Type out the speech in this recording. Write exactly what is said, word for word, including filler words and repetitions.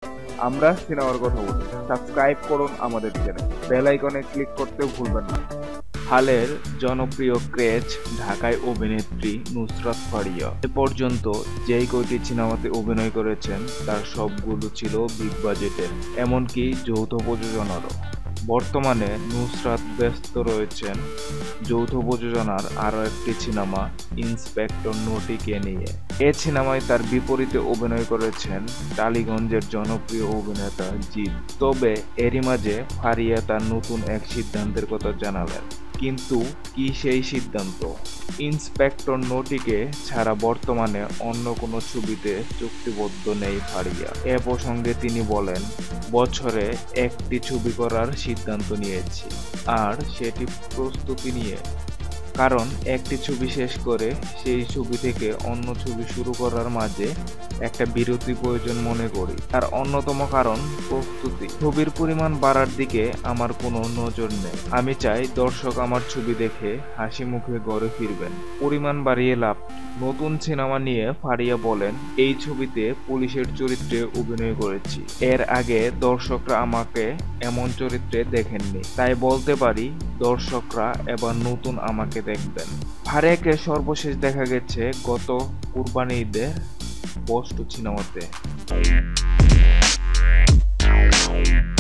আমরা সিনেমার কথা বলি। সাবস্ক্রাইব করুন আমাদের চ্যানেল, বেল আইকনে ক্লিক করতেও ভুলবেন না। হালের জনপ্রিয় ক্রেজ ঢাকায় অভিনেত্রী নুসরাত ফারিয়া এ পর্যন্ত যেই কয়টি সিনেমাতে অভিনয় করেছেন তার সবগুলো ছিল বিগ বাজেটের, এমনকি যৌথ প্রযোজনারও। বর্তমানে নুসরাত ব্যস্ত রয়েছেন যৌথ প্রযোজনার আরও একটি সিনেমা ইন্সপেক্টর নটিকে নিয়ে। এ সিনেমায় তার বিপরীতে অভিনয় করেছেন টালিগঞ্জের জনপ্রিয় অভিনেতা জিৎ। তবে এরই মাঝে ফারিয়া তার নতুন এক সিদ্ধান্তের কথা জানালেন। কিন্তু কি সেই সিদ্ধান্ত? ইন্সপেক্টর নটিকে ছাড়া বর্তমানে অন্য কোনো ছবিতে চুক্তিবদ্ধ নেই ফারিয়া। এ প্রসঙ্গে তিনি বলেন, বছরে একটি ছবি করার সিদ্ধান্ত নিয়েছি, আর সেটি প্রস্তুতি নিয়ে। কারণ একটি ছবি শেষ করে সেই ছবি থেকে অন্য ছবি শুরু করার মাঝে একটা বিরতি প্রয়োজন মনে করি। তার অন্যতম কারণ প্রস্তুতি। ছবির পরিমাণ বাড়ার দিকে আমার কোনো নজর নেই। আমি চাই দর্শক আমার ছবি দেখে হাসি মুখে ঘরে ফিরবেন। পরিমাণ বাড়িয়ে লাভ। নতুন সিনেমা নিয়ে ফারিয়া বলেন, এই ছবিতে পুলিশের চরিত্রে অভিনয় করেছি। এর আগে দর্শকরা আমাকে এমন চরিত্রে দেখেননি, তাই বলতে পারি দর্শকরা এবার নতুন আমাকে দেখবেন। ফারিয়াকে সর্বশেষ দেখা গেছে গত কুরবানি ঈদে বস্টু সিনেমাতে।